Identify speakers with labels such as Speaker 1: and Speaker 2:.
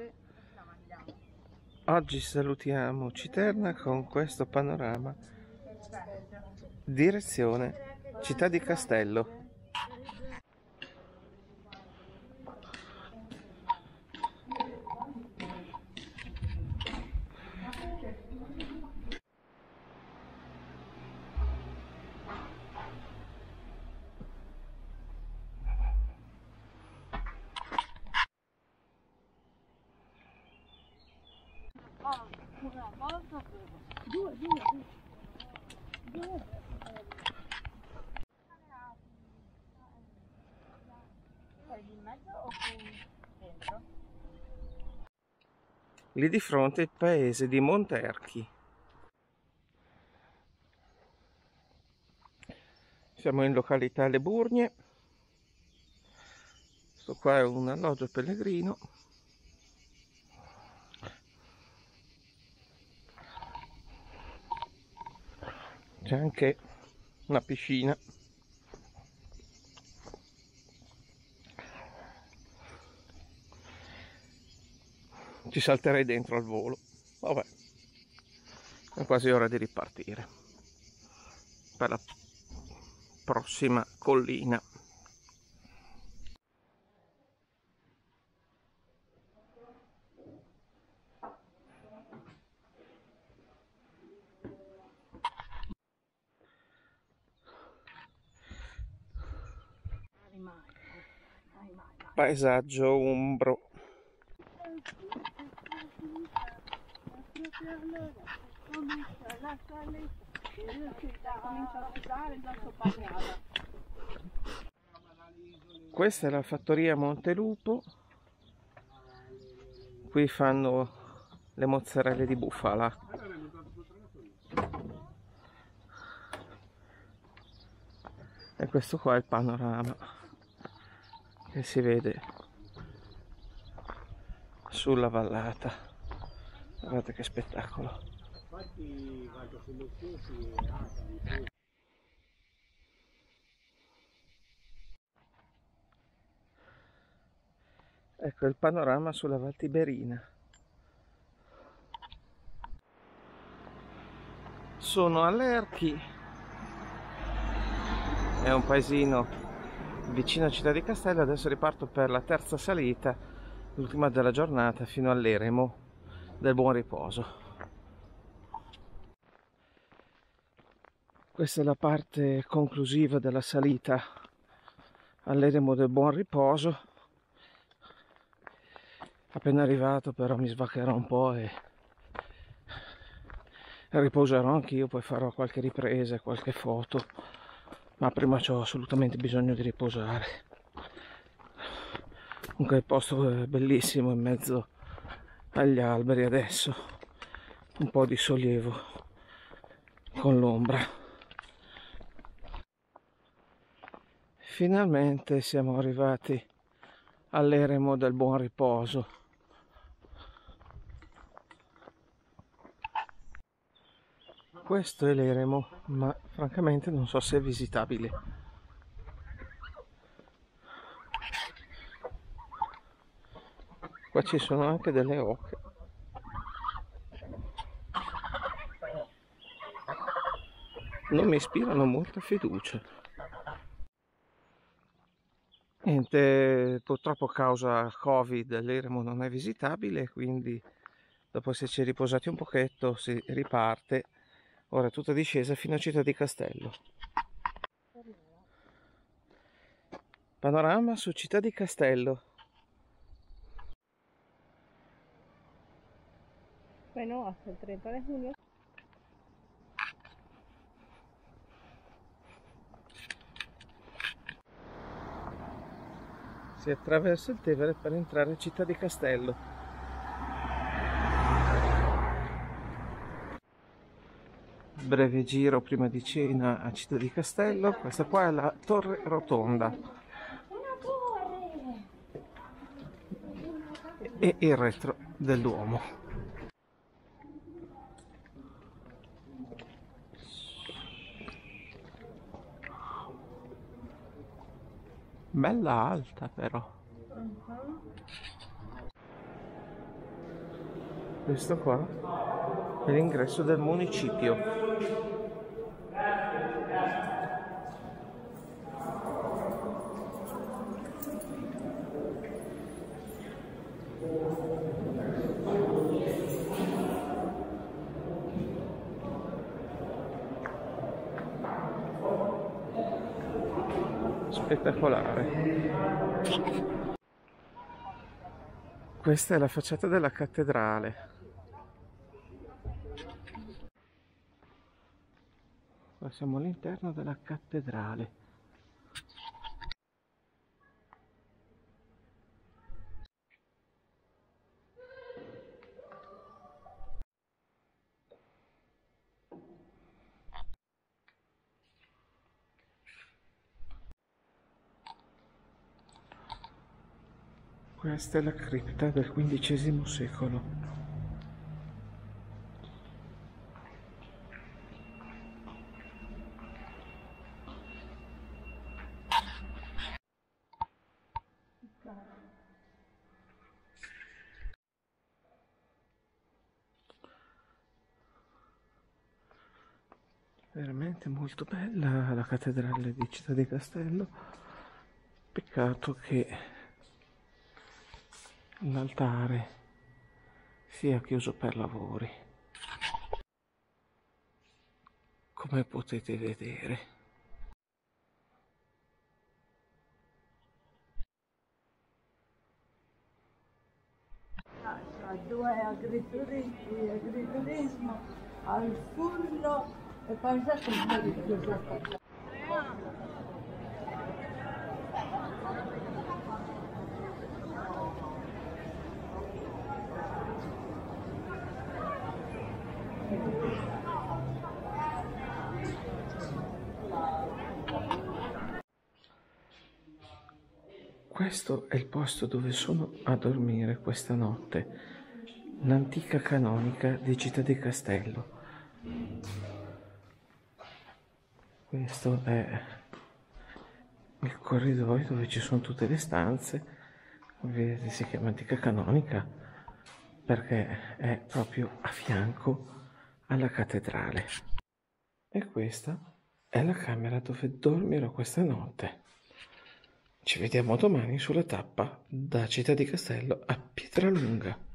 Speaker 1: Oggi salutiamo Citerna con questo panorama. Direzione Città di Castello.
Speaker 2: Una volta, due. Sei di mezzo o dentro?
Speaker 1: Lì di fronte il paese di Monterchi. Siamo in località Le Burgne. Questo qua è un alloggio pellegrino. C'è anche una piscina. Ci salterei dentro al volo. Vabbè, è quasi ora di ripartire per la prossima collina. Paesaggio umbro. Questa è la fattoria Montelupo. Qui fanno le mozzarelle di bufala. E questo qua è il panorama che si vede sulla vallata. Guardate che spettacolo. Ecco il panorama sulla Val Tiberina. Sono a Lerchi, è un paesino vicino a Città di Castello. Adesso riparto per la terza salita, l'ultima della giornata, fino all'eremo del Buon Riposo. Questa è la parte conclusiva della salita all'eremo del Buon Riposo. Appena arrivato però mi svaccherò un po' e riposerò anch'io, poi farò qualche ripresa e qualche foto, ma prima ho assolutamente bisogno di riposare. Comunque il posto è bellissimo in mezzo agli alberi adesso, un po' di sollievo con l'ombra. Finalmente siamo arrivati all'eremo del Buon Riposo. Questo è l'eremo, ma francamente non so se è visitabile. Qua ci sono anche delle oche. Non mi ispirano molta fiducia. Niente, purtroppo a causa Covid l'eremo non è visitabile, quindi dopo esserci riposati un pochetto si riparte. Ora è tutta discesa fino a Città di Castello. Panorama su Città di Castello.
Speaker 2: Bueno, hasta el 30 de junio.
Speaker 1: Si attraversa il Tevere per entrare in Città di Castello. Breve giro prima di cena a Città di Castello. Questa qua è la Torre Rotonda e il retro del Duomo. Bella alta però. Questo qua è l'ingresso del municipio. Spettacolare. Questa è la facciata della cattedrale. Qua siamo all'interno della cattedrale. Questa è la cripta del XV secolo. Veramente molto bella la cattedrale di Città di Castello. Peccato che l'altare sia chiuso per lavori, come potete vedere.
Speaker 2: Due agriturismo al furlo e poi c'è tutto di chiuso.
Speaker 1: Questo è il posto dove sono a dormire questa notte, l'antica canonica di Città di Castello. Questo è il corridoio dove ci sono tutte le stanze. Come vedete si chiama antica canonica perché è proprio a fianco alla cattedrale. E questa è la camera dove dormirò questa notte. Ci vediamo domani sulla tappa da Città di Castello a Pietralunga.